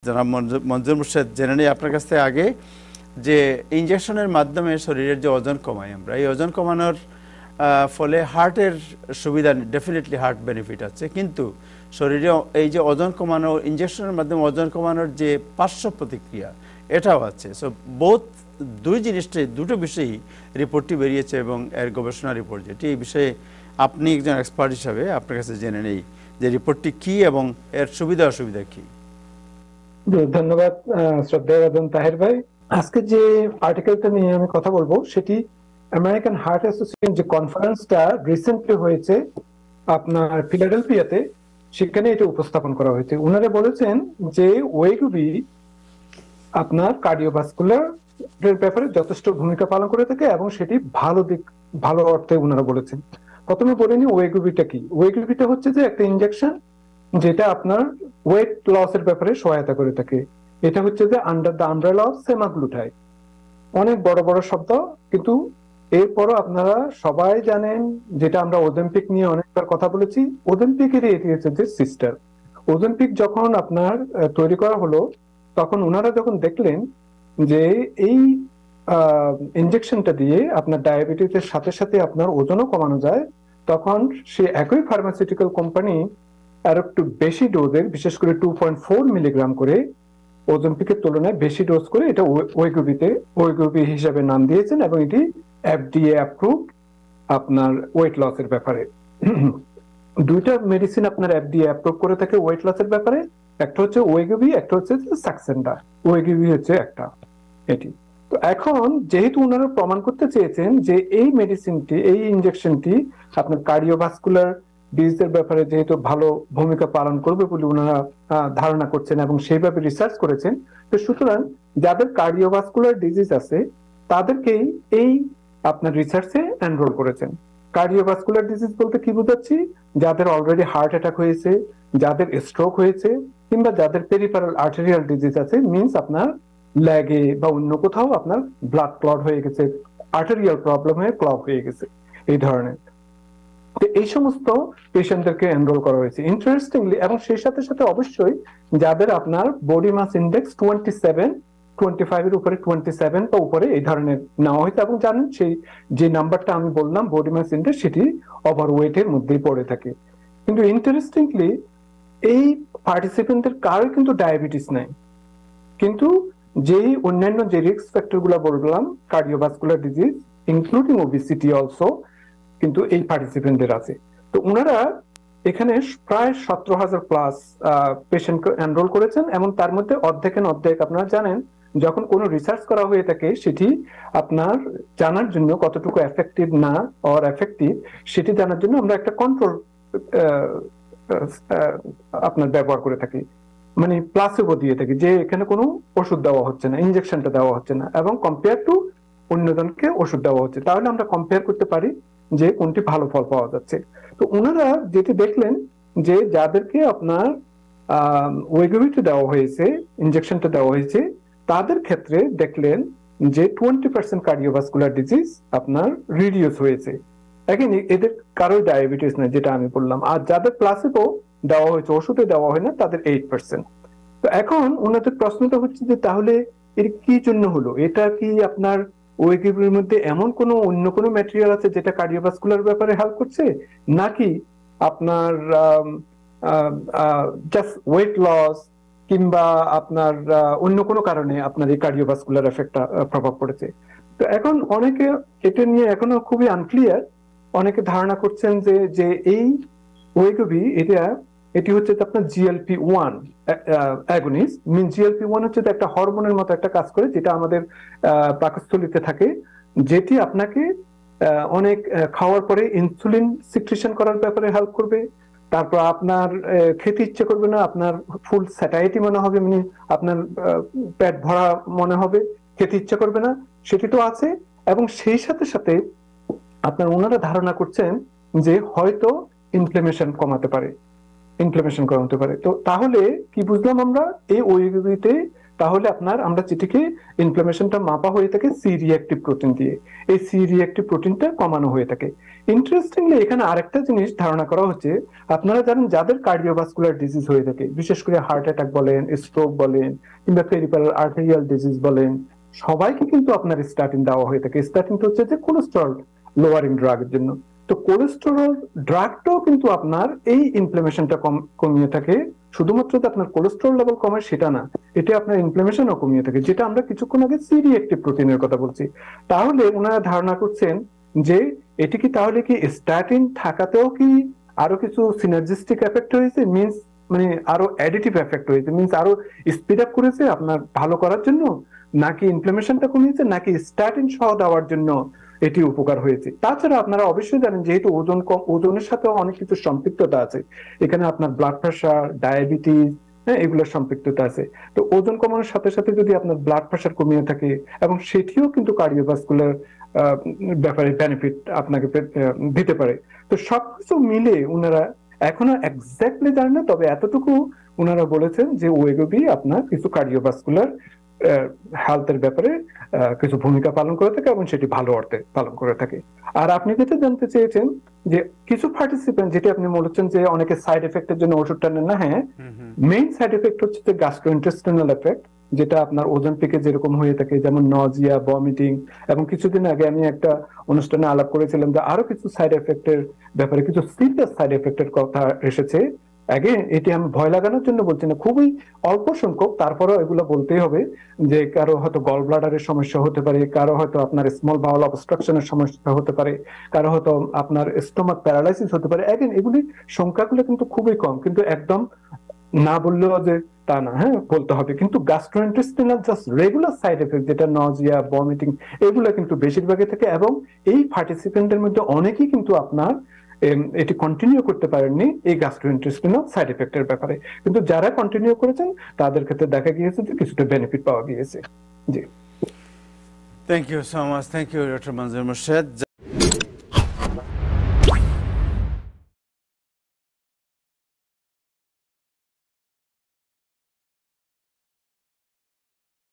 জনাব মঞ্জুর মুর্শেদ, জেনে নিই আপনার কাছ থেকে আগে যে ইনজেকশনের মাধ্যমে শরীরের যে ওজন কমাই আমরা, এই ওজন কমানোর ফলে হার্টের সুবিধা, ডেফিনেটলি হার্ট বেনিফিট আছে, কিন্তু শরীরে এই যে ওজন কমানো, ইনজেকশনের মাধ্যমে ওজন কমানোর যে পার্শ্ব প্রতিক্রিয়া এটাও আছে। সো বোথ দুটো বিষয়ই রিপোর্টটি বেরিয়েছে এবং এর গবেষণা রিপোর্ট যেটি, এই বিষয়ে আপনি একজন এক্সপার্ট হিসাবে আপনার কাছে জেনে নেই যে রিপোর্টটি কি এবং এর সুবিধা অসুবিধা কি। ধন্যবাদ শ্রদ্ধেয় তাহের ভাই। আজকে যে আর্টিকেলটা নিয়ে আমি কথা বলবো সেটি আমেরিকান হার্ট অ্যাসোসিয়েশন যে কনফারেন্সটা রিসেন্টলি হয়েছে আপনার ফিলাডেলফিয়াতে, সেখানে এটা উপস্থাপন করা হয়েছে। ওনারা বলেছেন যে ওয়েগুবি আপনার কার্ডিওভাস্কুলার ব্যাপারে যথেষ্ট ভূমিকা পালন করে থাকে এবং সেটি ভালো অর্থে ওনারা বলেছেন। প্রথমে বলে নি ওয়েগুবিটা কি। ওয়েগুবিটা হচ্ছে যে একটা ইনজেকশন যেটা আপনার ওয়েট লস এর ব্যাপারে সহায়তা করে থাকে। এটা হচ্ছে যে under the umbrella of semaglutide. অনেক বড় বড় শব্দ, কিন্তু এরপরও আপনারা সবাই জানেন, যেটা আমরা ওজেম্পিক নিয়ে অনেকবার কথা বলেছি, ওজেম্পিকের এটি হচ্ছে যে সিস্টার। ওজেম্পিক যখন আপনার তৈরি করা হলো, তখন ওনারা যখন দেখলেন যে এই ইনজেকশনটা দিয়ে আপনার ডায়াবেটিসের সাথে সাথে আপনার ওজনও কমানো যায়, তখন সে একই ফার্মাসিউটিক্যাল কোম্পানি আর একটু বেশি ডোজের, বিশেষ করে 2.4 মিলিগ্রাম করে ওজেম্পিকের তুলনায় বেশি ডোজ করে এটা ওয়েগুবি হিসাবে নাম দিয়েছেন এবং এটি এফডিএ অ্যাপ্রুভড আপনার ওয়েট লসের ব্যাপারে। দুইটা মেডিসিন আপনার এফডিএ অ্যাপ্রুভ করে থাকে ওয়েট লসের ব্যাপারে, একটা হচ্ছে ওয়েগুবি, একটা হচ্ছে সাক্সেন্ডা। ওয়েগুবি হচ্ছে একটা এটি। তো এখন যেহেতু ওনারা প্রমাণ করতে চেয়েছেন যে এই মেডিসিনটি, এই ইনজেকশনটি আপনার কার্ডিওভাস্কুলার ডিজিজের ব্যাপারে যেহেতু ভালো ভূমিকা পালন করবে বলে ওনারা ধারণা করছেন এবং সেইভাবে রিসার্চ করেছেন, তো সুতরাং যাদের কার্ডিওভাস্কুলার ডিজিজ আছে তাদেরকেই এই আপনার রিসার্চে এনরোল করেছেন। কার্ডিওভাস্কুলার ডিজিজ বলতে কি বোঝাচ্ছি? যাদের অলরেডি হার্ট অ্যাটাক হয়েছে, যাদের স্ট্রোক হয়েছে, কিংবা যাদের পেরিফেরাল আর্টেরিয়াল ডিজিজ আছে, মিনস আপনার লেগে বা অন্য কোথাও আপনার ব্লাড ক্লট হয়ে গেছে, আর্টেরিয়াল প্রবলেম হয়ে ক্লট হয়ে গেছে, এই ধরনের। এই সমস্ত পেশেন্টদেরকে এনরোল করা হয়েছে ইন্টারেস্টিংলি। এবং সেই সাথে সাথে অবশ্যই যাদের আপনার বডি মাস ইন্ডেক্স 25 এর উপরে, 27 বা উপরে এই ধরনের নেওয়া হয়েছে। এবং জানেন সেই যে নাম্বারটা আমি বললাম বডি মাস ইন্ডেক্স, সেটি ওভারওয়েটের মধ্যেই পড়ে থাকে। কিন্তু ইন্টারেস্টিংলি এই পার্টিসিপেন্টদের কারোর কিন্তু ডায়াবেটিস নাই, কিন্তু যেই অন্যান্য যে রিস্ক ফ্যাক্টর গুলা বললাম, cardiovascular disease including obesity also, কিন্তু এই পার্টিসিপেন্টদের আছে। তো ওনারা এখানে প্রায় 17,000 প্লাস পেশেন্টকে এনরোল করেছেন এবং তার মধ্যে অর্ধেক আপনারা জানেন, যখন কোনো রিসার্চ করা হয়ে থাকে সেটি আপনার জানার জন্য কতটুকু এফেক্টিভ না অর এফেক্টিভ সেটি জানার জন্য আমরা একটা কন্ট্রোল আপনার ব্যবহার করে থাকি, মানে প্লাসিবো দিয়ে থাকি, যে এখানে কোনো ওষুধ দেওয়া হচ্ছে না, ইনজেকশনটা দেওয়া হচ্ছে না, এবং কম্পেয়ার টু অন্যজনকে ওষুধ দেওয়া হচ্ছে, তাহলে আমরা কম্পেয়ার করতে পারি যে কোনটি ভালো ফল পাওয়া যাচ্ছে। তো ওনারা যেটি দেখলেন যে যাদেরকে আপনার ওয়েগুবিটা দেওয়া হয়েছে, ইনজেকশনটা দেওয়া হয়েছে, তাদের ক্ষেত্রে দেখলেন যে 20% কার্ডিওভাস্কুলার ডিজিজ আপনার রিডিউস হয়েছে। এখন এদের কারোই ডায়াবেটিস নাই, যেটা আমি বললাম। আর যাদের প্লাসিবো দেওয়া হয়েছে, ওষুধে দেওয়া হয় না, তাদের 8%। তো এখন ওনাদের প্রশ্নটা হচ্ছে যে তাহলে এর কি জন্য হলো? এটা কি আপনার ওয়েগুবির মধ্যে এমন কোনো অন্য কোনো ম্যাটেরিয়াল আছে যেটা কার্ডিওভাস্কুলার ব্যাপারে হেল্প করছে, নাকি আপনার জাস্ট ওয়েট লস কিংবা আপনার অন্য কোনো কারণে আপনার এই কার্ডিওভাস্কুলার এফেক্টটা প্রভাব পড়েছে? তো এখন অনেকে এটা নিয়ে এখনো খুবই আনক্লিয়ার। অনেকে ধারণা করছেন যে এই ওয়েগুবি এটি হচ্ছে আপনার GLP-1 অ্যাগনিস্ট। GLP-1 হচ্ছে একটা হরমোনের মতো একটা কাজ করে, যেটা আমাদের পাকস্থলীতে থাকে, যেটি আপনাকে অনেক খাওয়ার পরে ইনসুলিন সিক্রেশন করার ব্যাপারে হেল্প করবে। তারপর আপনার খেতে ইচ্ছে করবে না, আপনার ফুল স্যাটাইটি মনে হবে, মানে আপনার পেট ভরা মনে হবে, খেতে ইচ্ছে করবে না, সেটি তো আছে। এবং সেই সাথে সাথে আপনার ওনারা ধারণা করছেন যে হয়তো ইনফ্লামেশন কমাতে পারে। তো তাহলে কি বুঝলাম আমরা? এই ওয়েগুবিতে তাহলে আপনার আমরা যেটিকে ইনফ্লামেশনটা মাপা হয়ে থাকে সি রিঅ্যাক্টিভ প্রোটিন দিয়ে, এই সি রিঅ্যাক্টিভ প্রোটিনটা কমানো হয়ে থাকে। ইন্টারেস্টিংলি এখানে আরেকটা জিনিস ধারণা করা হচ্ছে, আপনারা জানেন যাদের কার্ডিওভাস্কুলার ডিজিজ হয়ে থাকে, বিশেষ করে হার্ট অ্যাটাক বলেন, স্ট্রোক বলেন, কিংবা পেরিফেরাল আর্টেরিয়াল ডিজিজ বলেন, সবাইকে কিন্তু আপনার স্ট্যাটিন দেওয়া হয়ে থাকে। স্ট্যাটিনটা হচ্ছে যে কোলেস্টেরল লোয়ারিং ড্রাগের জন্য। তো কোলেস্টেরল ড্রাগটাও কিন্তু আপনার এই ইনফ্লামেশনটা কমিয়ে থাকে। শুধুমাত্র যে আপনার কোলেস্টেরল লেভেল কমে সেটা না, এটা আপনার ইনফ্লামেশনও কমিয়ে থাকে, যেটা আমরা কিছুক্ষণ আগে সি রিঅ্যাক্টিভ প্রোটিনের কথা বলছি। তাহলে ওনারা ধারণা করছেন যে এটি কি তাহলে কি স্ট্যাটিন থাকাতেও কি আরো কিছু সিনার্জিস্টিক এফেক্ট হয়েছে, মিন্স মানে আরো অ্যাডিটিভ এফেক্ট হয়েছে, মিন্স আরো স্পিড আপ করেছে আপনার ভালো করার জন্য, নাকি ইনফ্লামেশনটা কমিয়েছে, নাকি স্ট্যাটিন সহ দেওয়ার জন্য এটি উপকার হয়েছে। তাছাড়া আপনারা অবশ্যই জানেন যেহেতু ওজন কম, ওজনের সাথেও অনেক কিছু সম্পৃক্ততা আছে এখানে, আপনার ব্লাড প্রেশার, ডায়াবেটিস, হ্যাঁ, এগুলোর সম্পৃক্ততা আছে। তো ওজন কমানোর সাথে সাথে যদি আপনার ব্লাড প্রেশার কমিয়ে থাকে, এবং সেটিও কিন্তু কার্ডিওভাস্কুলার ব্যাপারে বেনিফিট আপনাকে দিতে পারে। তো সবকিছু মিলে উনারা এখনো এক্স্যাক্টলি জানেন না, তবে এতটুকু উনারা বলেছেন যে ওয়েগবি আপনার কিছু কার্ডিওভাস্কুলার হেলথের ব্যাপারে কিছু ভূমিকা পালন করে থাকে, এবং সেটি ভালো অর্থে পালন করে থাকে। আর আপনি যেটা জানতে চেয়েছেন যে কিছু পার্টিসিপেন্ট, যেটা আপনি বলেছেন যে অনেকে সাইড এফেক্টের জন্য ওষুধটা নেন না, হ্যাঁ, মেইন সাইড এফেক্ট হচ্ছে যে গ্যাস্ট্রোইন্টেস্টিনাল এফেক্ট, যেটা আপনার ওজন পিকে যেরকম হয়ে থাকে, যেমন নজিয়া, ভমিটিং, এবং কিছুদিন আগে আমি একটা অনুষ্ঠানে আলাপ করেছিলাম যে আরো কিছু সাইড এফেক্টের ব্যাপারে, কিছু সিরিয়াস সাইড এফেক্টের কথা এসেছে। আগে এটি আমি ভয় লাগানোর জন্য বলছি না, খুবই অল্প সংখ্যক, তারপরেও এগুলো বলতেই হবে যে কারো হয়তো গল ব্লাডারের সমস্যা হতে পারে, কারো হয়তো আপনার স্মল বাউল অবস্ট্রাকশনের সমস্যা হতে পারে, কারো হয়তো আপনার স্টোমাক প্যারালাইসিস হতে পারে। এগেন এগুলি সংখ্যাগুলো কিন্তু খুবই কম, কিন্তু একদম না বললেও যে তা না, হ্যাঁ, বলতে হবে। কিন্তু gastrointestinal just regular side effect, যেটা নজিয়া, ভমিটিং, এগুলো কিন্তু বেশিরভাগই থাকে, এবং এই পার্টিসিপেন্টের মধ্যে অনেকেই কিন্তু আপনার এটি কন্টিনিউ করতে পারেননি এই গ্যাস্ট্রোইন্টেস্টিনাল সাইড এফেক্টের ব্যাপারে, কিন্তু যারা কন্টিনিউ করেছেন তাদের ক্ষেত্রে দেখা গিয়েছে যে কিছুটা বেনিফিট পাওয়া গিয়েছে। জি, thank you so much, thank you doctor Monjur Morshed.